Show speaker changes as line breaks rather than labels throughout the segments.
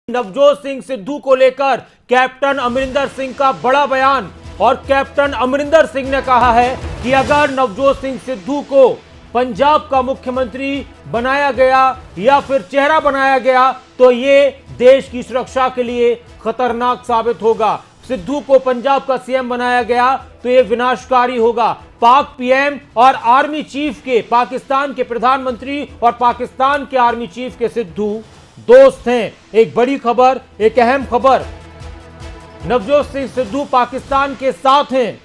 नवजोत सिंह सिद्धू को लेकर कैप्टन अमरिंदर सिंह का बड़ा बयान। और कैप्टन अमरिंदर सिंह ने कहा है कि अगर नवजोत सिंह सिद्धू को पंजाब का मुख्यमंत्री बनाया गया या फिर चेहरा बनाया गया तो ये देश की सुरक्षा के लिए खतरनाक साबित होगा। सिद्धू को पंजाब का सीएम बनाया गया तो ये विनाशकारी होगा। पाक पीएम और आर्मी चीफ के, पाकिस्तान के प्रधानमंत्री और पाकिस्तान के आर्मी चीफ के सिद्धू दोस्त हैं। एक बड़ी खबर, एक अहम खबर, नवजोत सिंह सिद्धू पाकिस्तान के साथ हैं।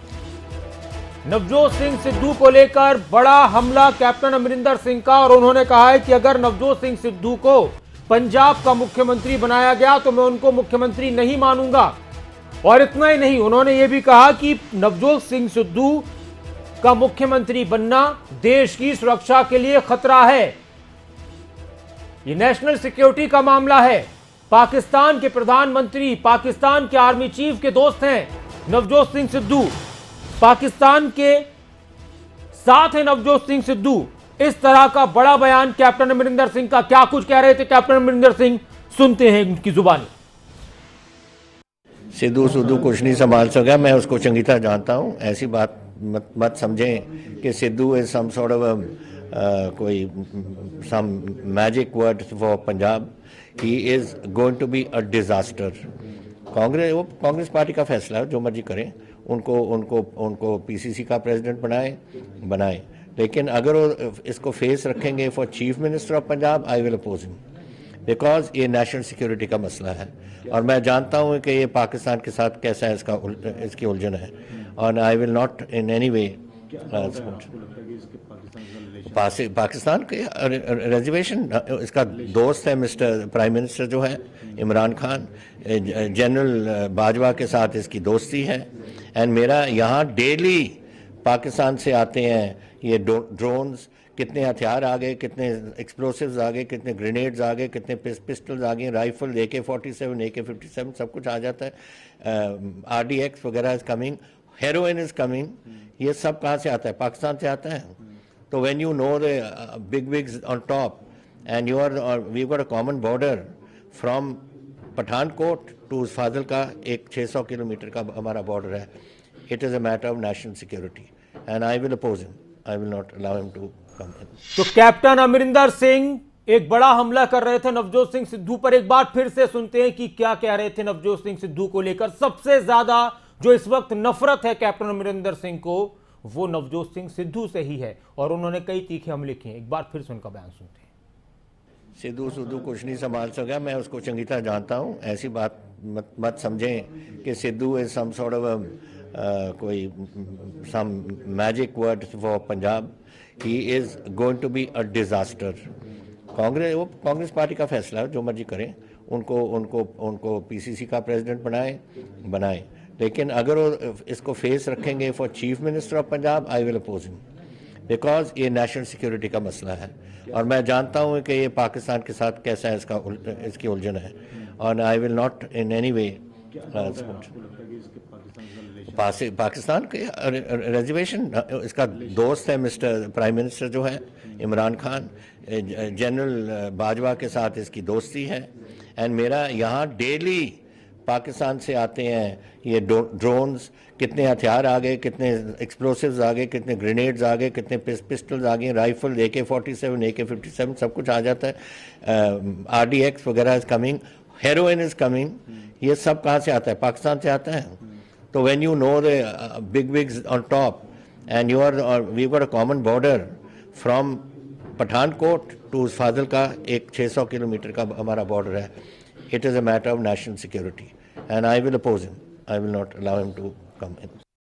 नवजोत सिंह सिद्धू को लेकर बड़ा हमला कैप्टन अमरिंदर सिंह का, और उन्होंने कहा है कि अगर नवजोत सिंह सिद्धू को पंजाब का मुख्यमंत्री बनाया गया तो मैं उनको मुख्यमंत्री नहीं मानूंगा। और इतना ही नहीं, उन्होंने यह भी कहा कि नवजोत सिंह सिद्धू का मुख्यमंत्री बनना देश की सुरक्षा के लिए खतरा है। ये नेशनल सिक्योरिटी का मामला है। पाकिस्तान के प्रधानमंत्री पाकिस्तान के आर्मी चीफ के दोस्त हैं नवजोत सिंह सिद्धू, पाकिस्तान के साथ है नवजोत सिंह सिद्धू। इस तरह का बड़ा बयान कैप्टन अमरिंदर सिंह का। क्या कुछ कह रहे थे कैप्टन अमरिंदर सिंह, सुनते हैं उनकी जुबानी।
सिद्धू कुछ नहीं संभाल सका, मैं उसको चंगी तरह जानता हूं। ऐसी बात मत समझें कि Sidhu is some sort of कोई some magic word for Punjab. He is going to be a disaster. Congress party का फैसला है, जो मर्जी करें, उनको पीसीसी का प्रेसिडेंट बनाए, लेकिन अगर वो इसको फेस रखेंगे for chief minister of Punjab, I will oppose him, because ये नेशनल सिक्योरिटी का मसला है। और मैं जानता हूँ कि ये पाकिस्तान के साथ कैसा है, इसकी उलझन है, और I will not in any way Pakistan के रिजर्वेशन। इसका दोस्त है मिस्टर प्राइम मिनिस्टर जो है इमरान खान, जनरल बाजवा के साथ इसकी दोस्ती है। एंड मेरा यहाँ डेली पाकिस्तान से आते हैं ये ड्रोन्स, कितने हथियार आ गए, कितने एक्सप्लोसिव्स आ गए, कितने ग्रेनेड्स आ गए, कितने पिस्टल्स आ गए, राइफल, AK-47, AK-57 सब कुछ आ जाता है। RDX वगैरह is coming, heroin is coming. ये सब कहाँ से आता है? पाकिस्तान से आता है। तो when you know the big wigs on top and we got a common border from Pathankot to Fazilka, एक 600 किलोमीटर का हमारा बॉर्डर है। It is a matter of national security and I will oppose him, I will not allow him to come in.
तो captain Amarinder Singh एक बड़ा हमला कर रहे थे नवजोत सिंह सिद्धू पर। एक बार फिर से सुनते हैं कि क्या कह रहे थे नवजोत सिंह सिद्धू को लेकर। सबसे ज्यादा जो इस वक्त नफरत है कैप्टन अमरिंदर सिंह को, वो नवजोत सिंह सिद्धू से ही है, और उन्होंने कई तीखे हमले किए। एक बार फिर से उनका बयान सुनते हैं।
सिद्धू कुछ नहीं संभाल सका, मैं उसको चंगी तरह जानता हूं। ऐसी बात मत समझें कि Sidhu is some sort of कोई some magic word for Punjab. He is going to be a disaster. Congress party का फैसला है, जो मर्जी करें, उनको पीसीसी का प्रेसिडेंट बनाए, लेकिन अगर वो इसको फेस रखेंगे for chief minister of Punjab, I will oppose him, because ये नेशनल सिक्योरिटी का मसला है। और मैं जानता हूँ कि ये पाकिस्तान के साथ कैसा है, इसकी उलझन है, और I will not in any way Pakistan के रिजर्वेशन। इसका दोस्त है मिस्टर प्राइम मिनिस्टर जो है इमरान खान, जनरल बाजवा के साथ इसकी दोस्ती है। एंड मेरा यहाँ डेली पाकिस्तान से आते हैं ये ड्रोन्स, कितने हथियार आ गए, कितने एक्सप्लोसिव्स आ गए, कितने ग्रेनेड्स आ गए, कितने पिस्टल्स आ गए, राइफल, AK-47, AK-57 सब कुछ आ जाता है। RDX वगैरह is coming, heroin is coming. ये सब कहाँ से आता है? पाकिस्तान से आता है। तो when you know the big wigs on top and we got a common border from Pathankot to Fazilka, एक 600 किलोमीटर का हमारा बॉर्डर है। It is a matter of national security and I will oppose him. I will not allow him to come in.